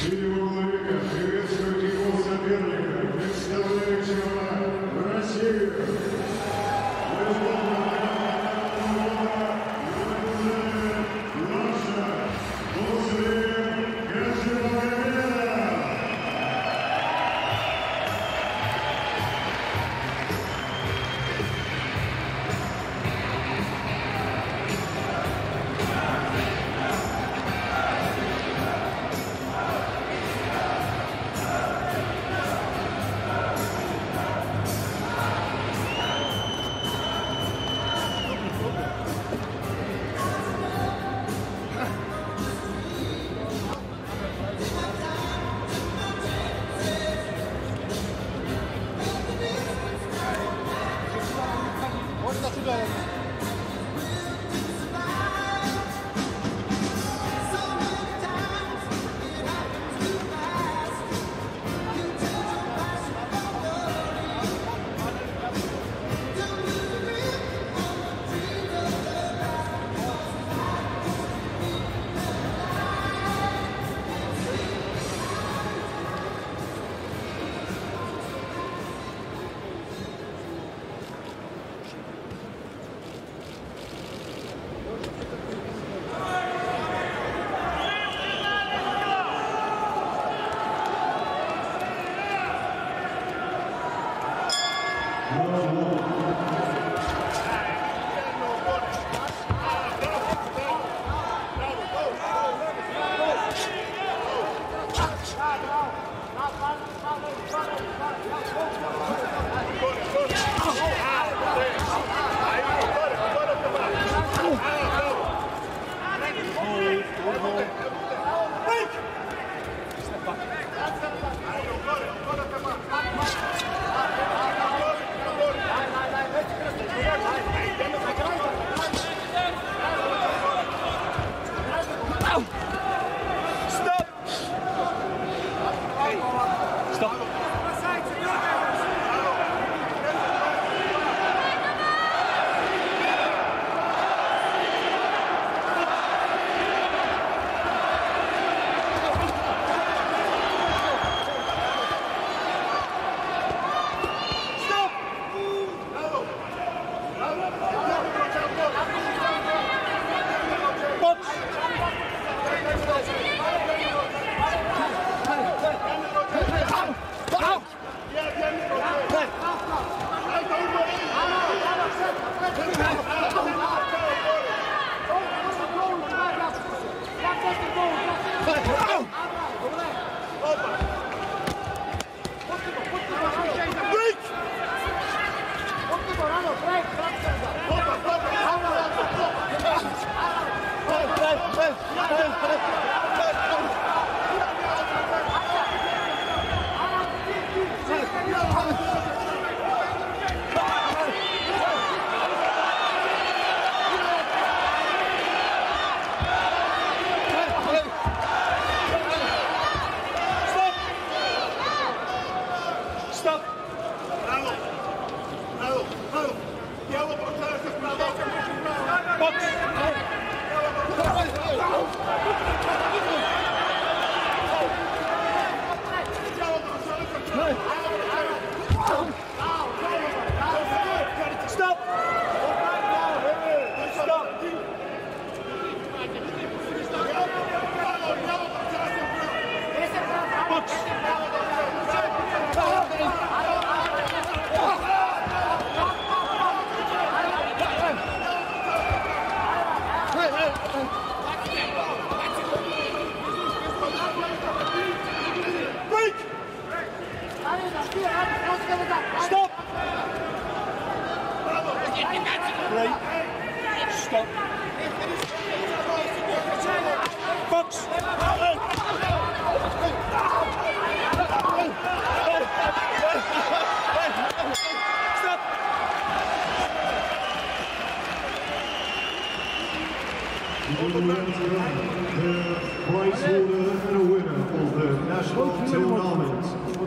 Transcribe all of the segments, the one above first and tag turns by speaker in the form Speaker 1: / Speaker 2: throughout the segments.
Speaker 1: The prize holder and a winner of the national tournament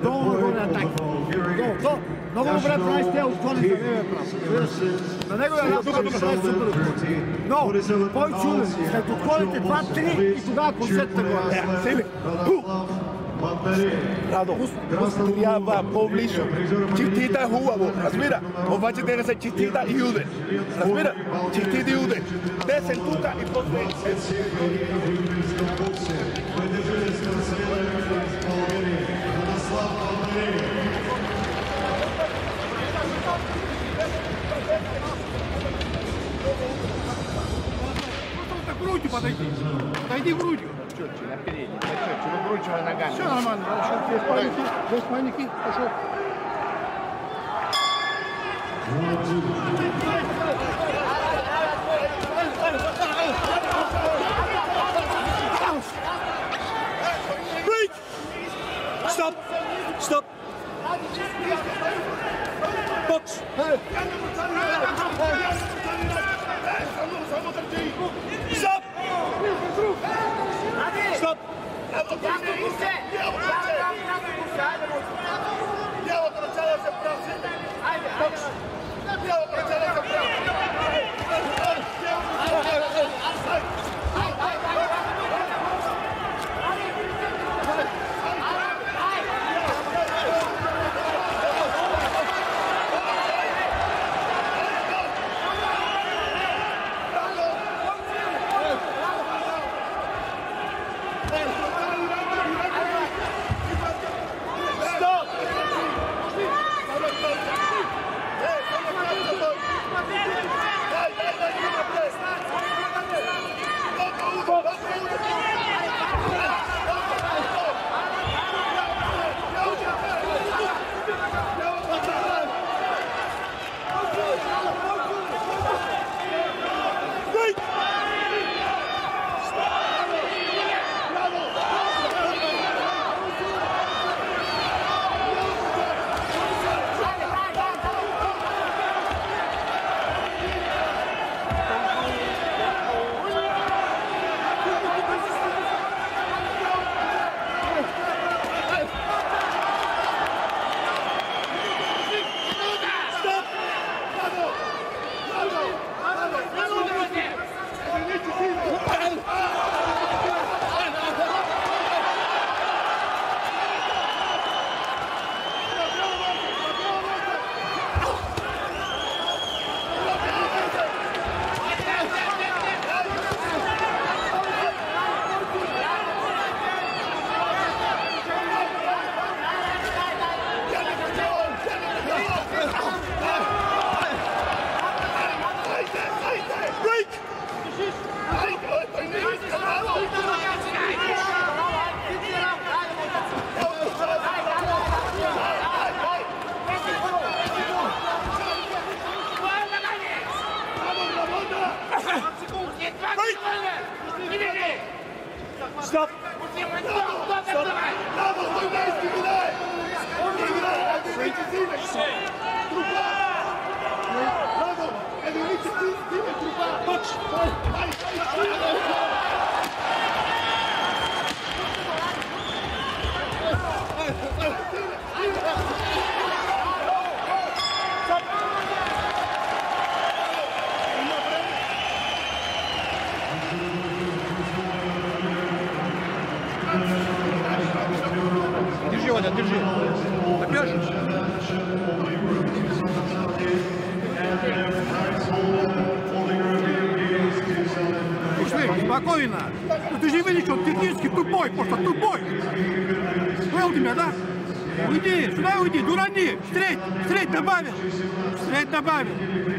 Speaker 1: Долу на атаки. Долу. Много добре прави с тези отклони за него право. На него е една друга прави супер отклони. Но, той чуден. След отклоните 2-3 и тогава концертта го е. Себе.
Speaker 2: Радо, трябва по-близо. Честита хубаво, разбира. Обаче да се честита и уде. Разбира, честита и уде. 10 тука и после.
Speaker 1: Грудью подойди. Подойди грудью.
Speaker 3: Четче, на передний, почетче, выкручивай ногами.
Speaker 1: Все нормально, хорошо. Без паники, пошел.
Speaker 2: Break! Stop! Stop! Box! Stop! Stop! Stop!
Speaker 1: Держи, Ваня, держи. Опять же. Пошли, спокойно. Ну, ты же видишь, он технически тупой, просто тупой. Понял тебя, да? Уйди, сюда уйди, дурани. Стрейт добавил. Стрейт добавил.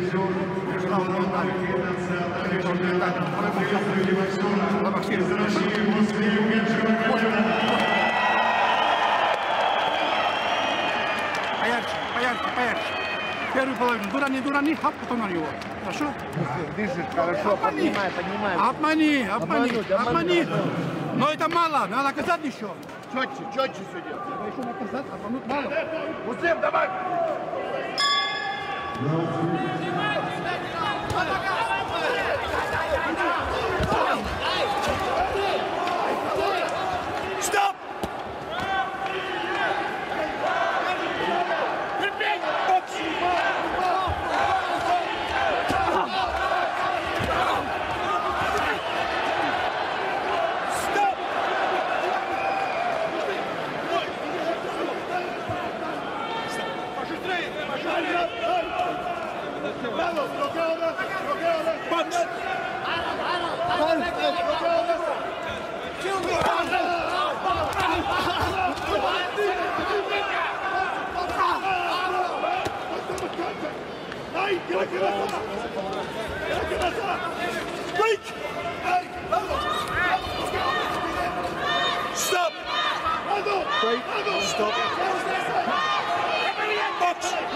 Speaker 1: Поярче. Первую половину. Дурани, хап, потом на него. Хорошо?
Speaker 3: Дышит хорошо, поднимай.
Speaker 1: Обмани. Но это мало, надо наказать еще.
Speaker 3: Четче все делать.
Speaker 1: Надо еще наказать, обмануть мало.
Speaker 3: Муслим, давай!
Speaker 2: Stop! Break! Stop! Break! Stop! Box!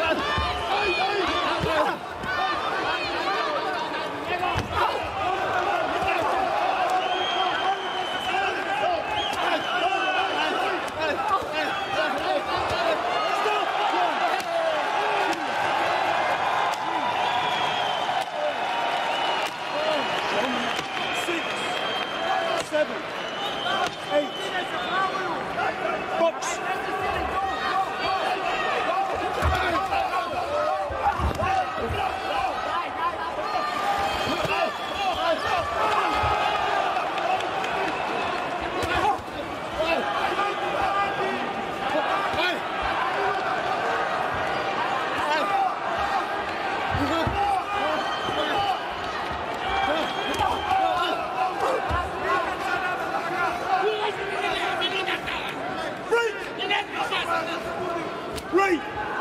Speaker 2: Right!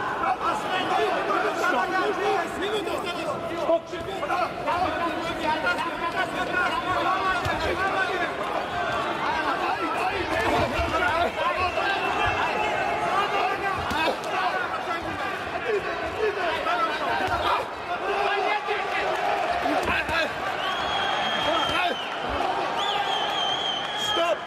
Speaker 2: Stop!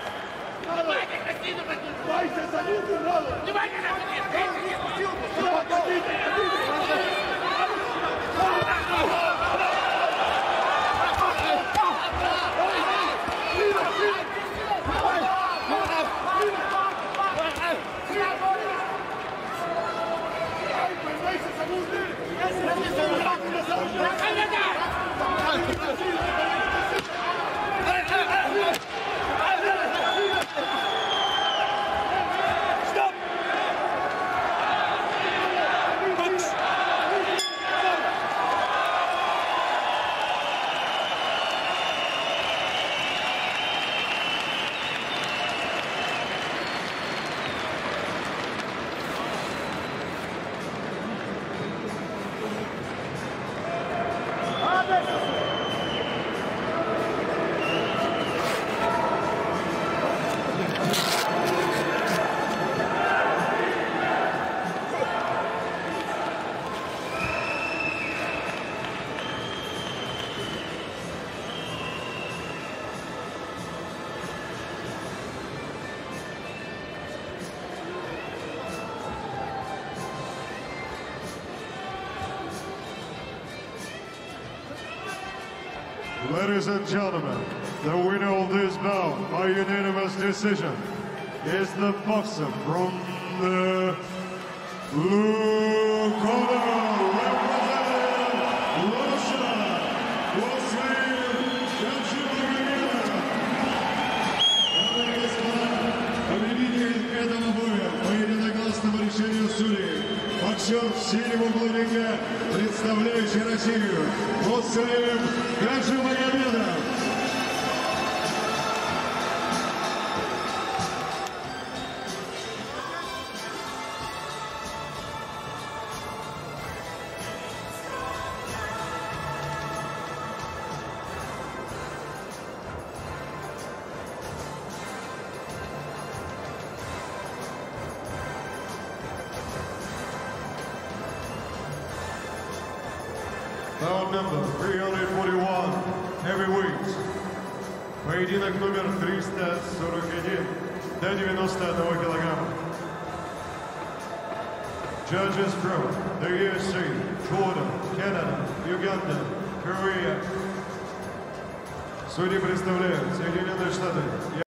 Speaker 4: Ladies and gentlemen, the winner of this bout by unanimous decision is the boxer from the blue corner, representing Russia, Василий Янчук. Дамы и господа, победитель этого боя по единогласному решению судей, боксер в синем углу ринга, представляющий Россию, Василий Янчук. Bout number 341, heavyweight. Поединок номер 341 до 91 килограмма. Judges from the USA, Jordan, Canada, Uganda, Korea. Судьи представляют Соединенные Штаты.